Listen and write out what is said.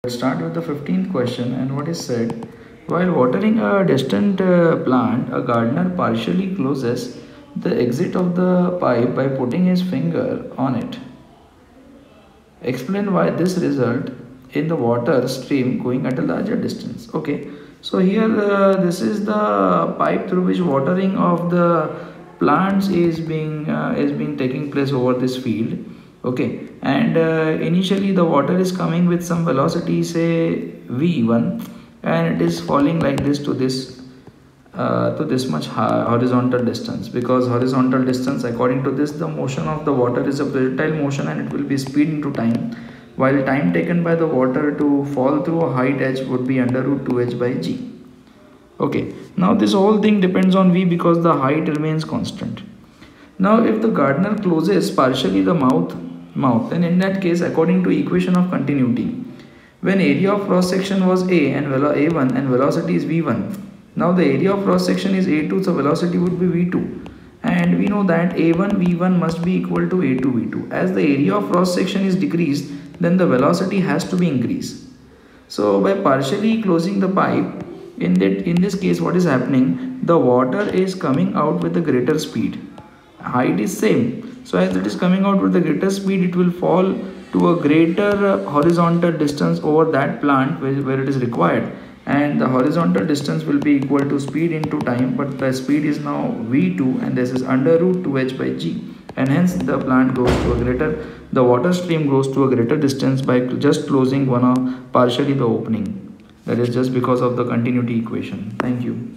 Let's start with the 15th question, and what is said: while watering a distant plant, a gardener partially closes the exit of the pipe by putting his finger on it. Explain why this result in the water stream going at a larger distance. Okay, so here this is the pipe through which watering of the plants is being taking place over this field. Okay, and initially the water is coming with some velocity, say v1, and it is falling like this to this much horizontal distance, because horizontal distance, according to this, the motion of the water is a projectile motion and it will be speed into time, while time taken by the water to fall through a height h would be under root 2h by g. Okay, now this whole thing depends on v because the height remains constant. Now if the gardener closes partially the mouth, then in that case, according to equation of continuity, when area of cross section was a and a1 and velocity is v1, now the area of cross section is a2, so velocity would be v2, and we know that a1 v1 must be equal to a2 v2. As the area of cross section is decreased, then the velocity has to be increased. So by partially closing the pipe, in this case, what is happening, the water is coming out with a greater speed. Height is same, so as it is coming out with a greater speed, it will fall to a greater horizontal distance over that plant where it is required, and the horizontal distance will be equal to speed into time, but the speed is now v2 and this is under root 2h by g, and hence the water stream goes to a greater distance by just closing partially the opening. That is just because of the continuity equation. Thank you.